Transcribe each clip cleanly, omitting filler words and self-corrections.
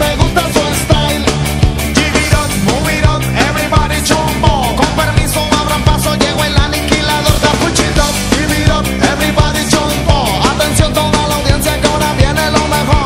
me gusta su style. Give it up, move it up, everybody jumbo. Con permiso, abran paso, llegó el aniquilador de Puchito. Give it up, everybody jumbo. Atención toda la audiencia que ahora viene lo mejor.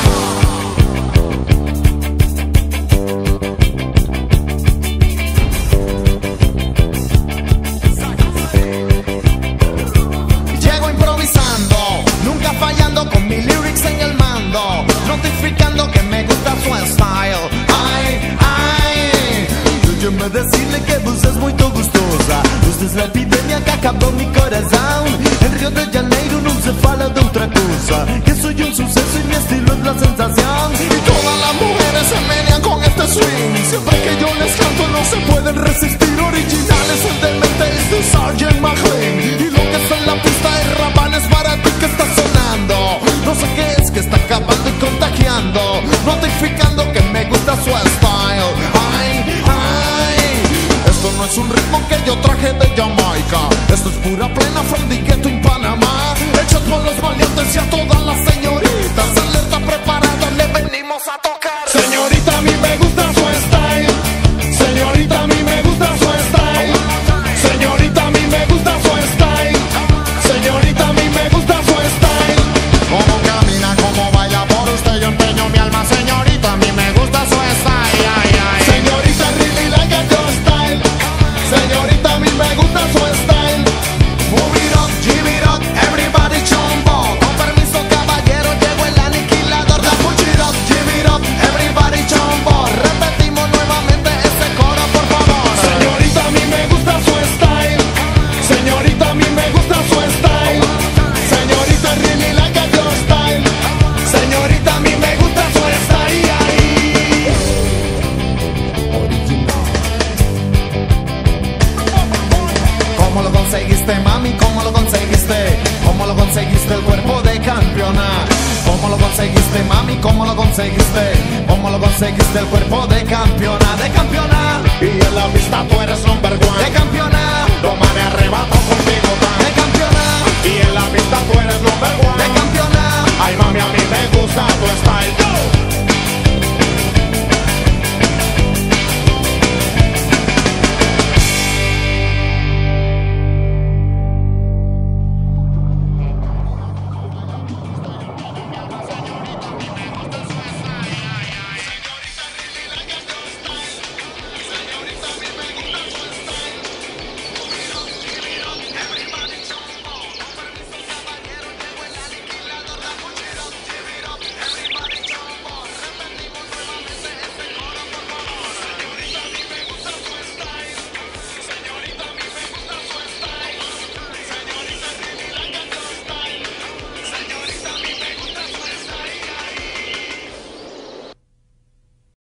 Llego improvisando, nunca fallando con mis lyrics en el mando, notificando que me gusta su style. Ay, ay, déjame decirle que vos es muy gustosa. Usted es la epidemia que acabó mi corazón. En Río de Janeiro no se fala de otra cosa, que soy un suceso y mi estilo es la sensación. Y todas las mujeres se menean con este swing. Siempre que yo les canto no se pueden resistir. Originales el demente es de Sgt. McLean. Y lo que está en la pista es rabanes para ti que está sonando. No sé qué es que está acabando y contagiando, notificando que me gusta su style. Ay, ay, esto no es un ritmo que yo traje de Jamaica. Esto es pura plena from the ghetto en Panamá. Hechos por los valientes y a todas las señoritas. Alerta preparada, le venimos a tocar. Señorita, a mí me gusta su style. Señorita, a mí me gusta su style. Señorita, a mí me gusta su style. Señorita, a mí me gusta su style. Cómo camina, cómo baila, por usted yo empeño mi alma. Señorita, a mí me gusta su style. Ay, ay. Señorita, really like your style. Señorita, a mí me gusta su style. Move it up, give it up, everybody jumbo. Con permiso, caballero, llegó el aniquilador de Push it up, give it up, everybody jumbo. Repetimos nuevamente ese coro, por favor. Señorita, a mí me gusta su style. Señorita, a mí me gusta su style. Señorita, really like your style. Señorita, a mí me gusta su style. ¿Cómo lo conseguiste, mami? ¿Cómo lo conseguiste? ¿Cómo lo conseguiste el cuerpo de campeona? ¿Cómo lo conseguiste, mami? ¿Cómo lo conseguiste? ¿Cómo lo conseguiste el cuerpo de campeona? De campeona. Y en la pista tú eres number one. De campeona. Toma de arrebato contigo tan. De campeona. Y en la pista tú eres number one. De campeona. Ay, mami, a mí me gusta tu style.